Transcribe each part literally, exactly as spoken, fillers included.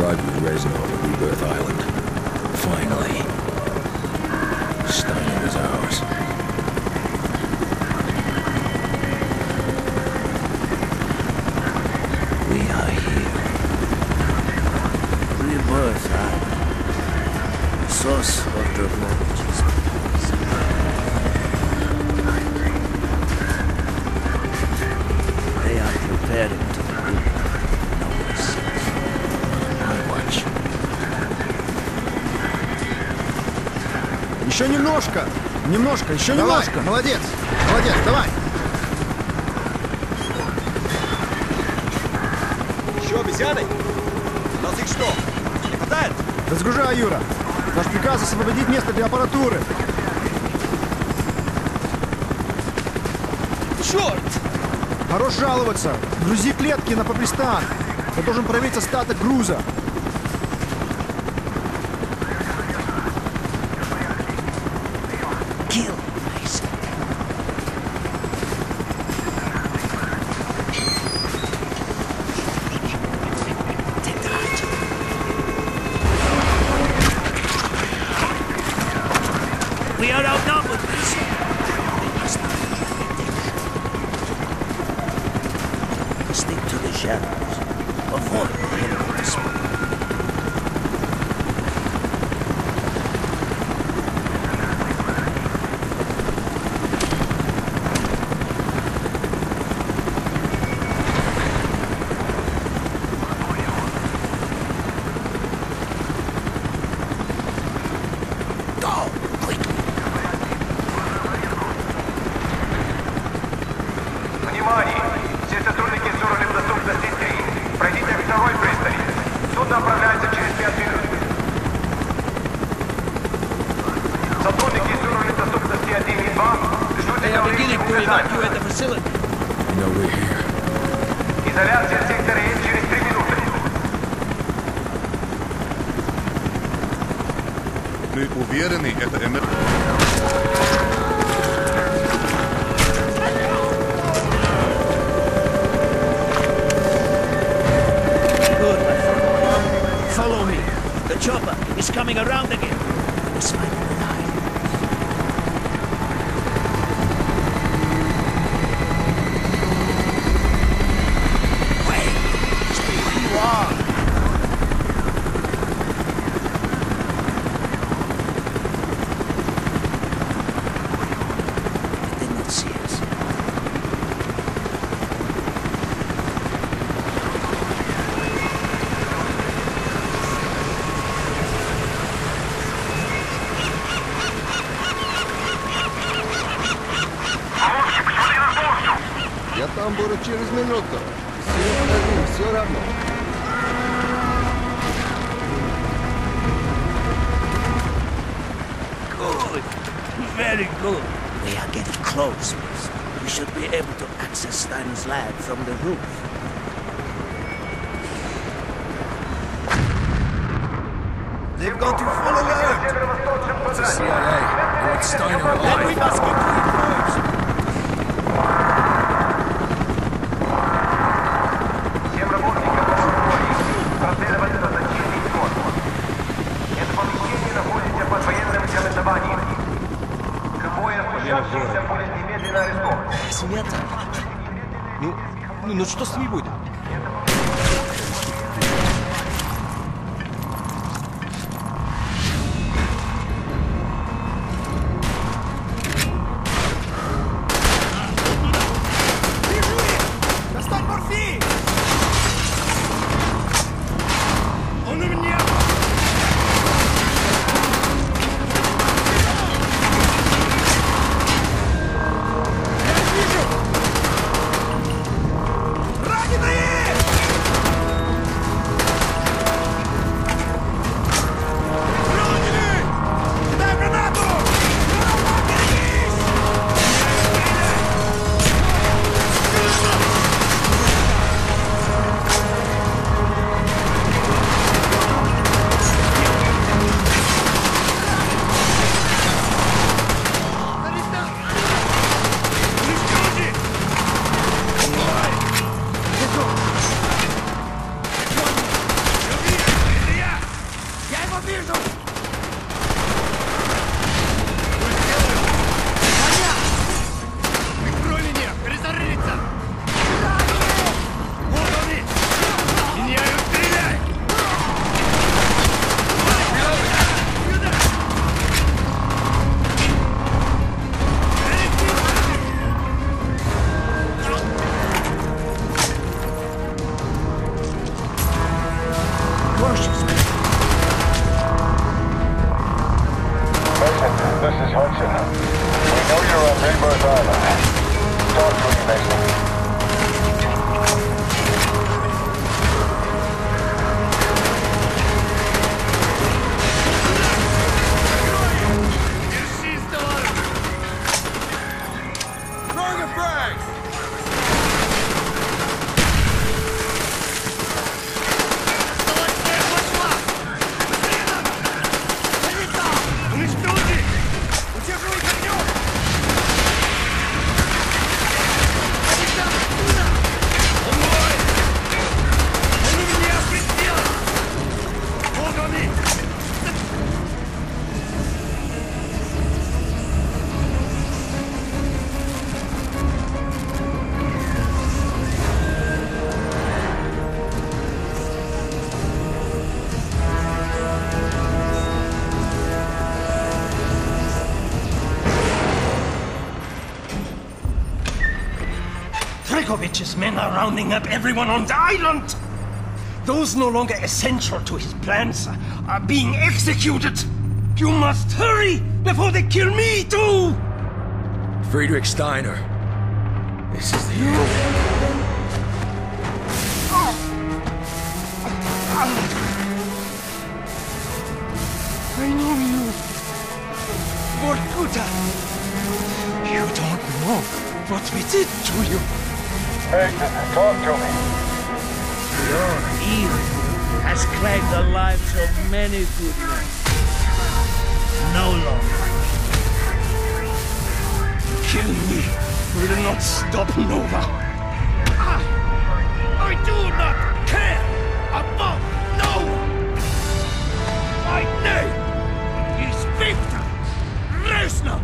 arrived with Reznov at Rebirth Island. Finally. Steiner was ours. We are here. Rebirth Island. Source of technologies. They are preparing to do no sense. How much? Еще немножко! Немножко, еще Давай, немножко! Молодец! Молодец, давай! Еще обезьяны? У нас их что? Не хватает? Разгружай, Юра! Наш приказ освободить место для аппаратуры! Черт! Хорош жаловаться! Грузи клетки на попристан! Я должен проверить остаток груза! Kill Mason. Take the height. We are outnumbered, Mason. We must not be Stick to the shadows. Avoid the enemy smoke. Внимание! Все сотрудники с уровнем доступности три. Пройдите к второй пристани. Судно отправляется через пять минут. Сотрудники с уровнем доступности один и два. Ждите до времени указания. You know we're here. Изоляция сектора Е через три минуты. Мы уверены, это МР... Good, my friend. Follow me. The chopper is coming around again. This might be the time. Wait! Stay where you are. They did not see us. Я там буду через минуту. Все подожди, все равно. Good. Very good. We are getting close, Mason. We should be able to access Steiner's lab from the roof. They've gone to full alert! It's the C I A. They want Steiner Then we alive. must get to Всем работникам лаборатории проследовать за зачистить код. Это помещение находится под военным командованием. Любое случавшееся будет немедленно арестовано. Света? Ну, ну, ну что с ними будет? Dracovich's men are rounding up everyone on the island! Those no longer essential to his plans are being executed! You must hurry before they kill me too! Friedrich Steiner. This is the end. I know you. Vorkuta. You don't know what we did to you. Mason, talk to me. Your evil has claimed the lives of many good men. No longer. Kill me will not stop Nova. I, I do not care about Nova. My name is Victor Reznov.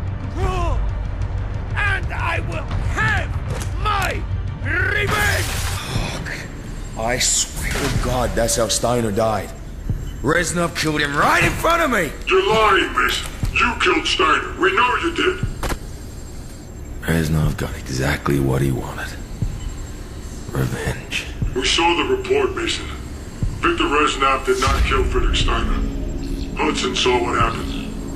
And I will have my revenge! I swear to God, that's how Steiner died. Reznov killed him right in front of me! You're lying, Mason. You killed Steiner. We know you did. Reznov got exactly what he wanted. Revenge. We saw the report, Mason. Victor Reznov did not kill Friedrich Steiner. Hudson saw what happened.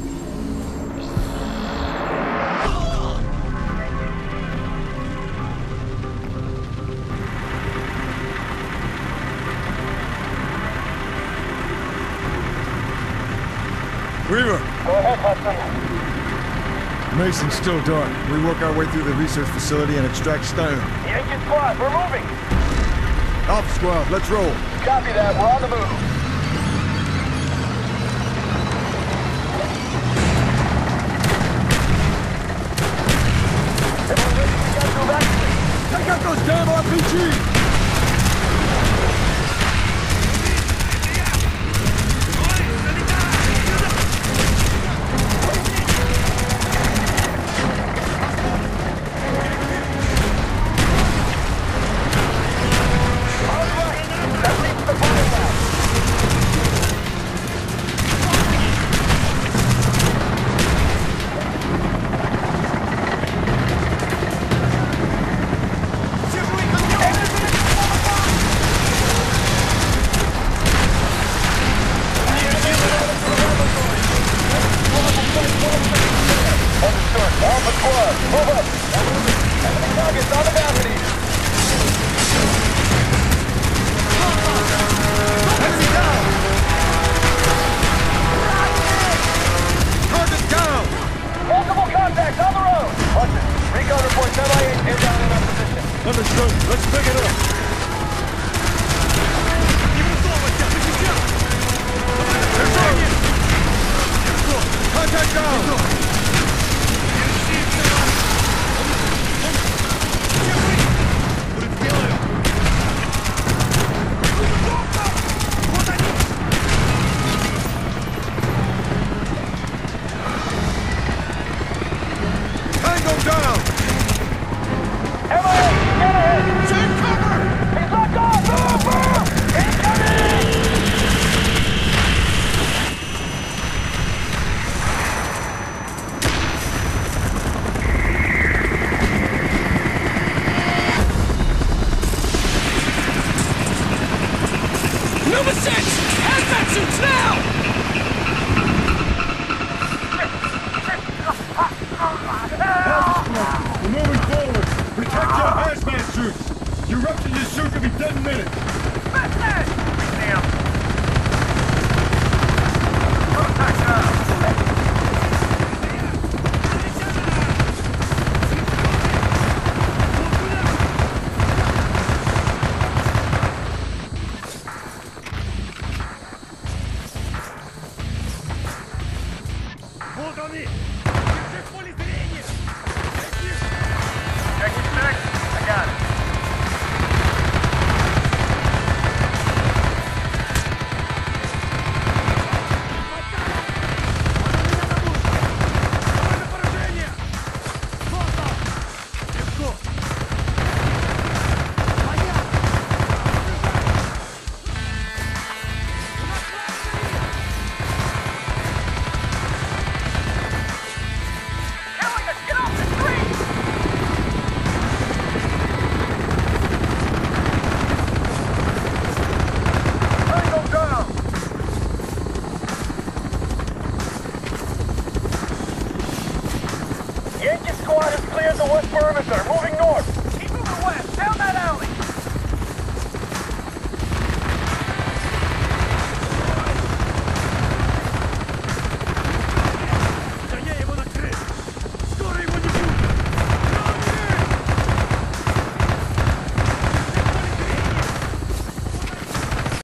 Weaver! Go ahead, Hudson. Mason's still dark. We work our way through the research facility and extract Steiner. Yankee squad, we're moving. Alpha squad, let's roll. Copy that, we're on the move. Everyone ready? We got to evacuate. Take out those damn R P Gs! Your rupture in your suit could be dead in minutes. Damn.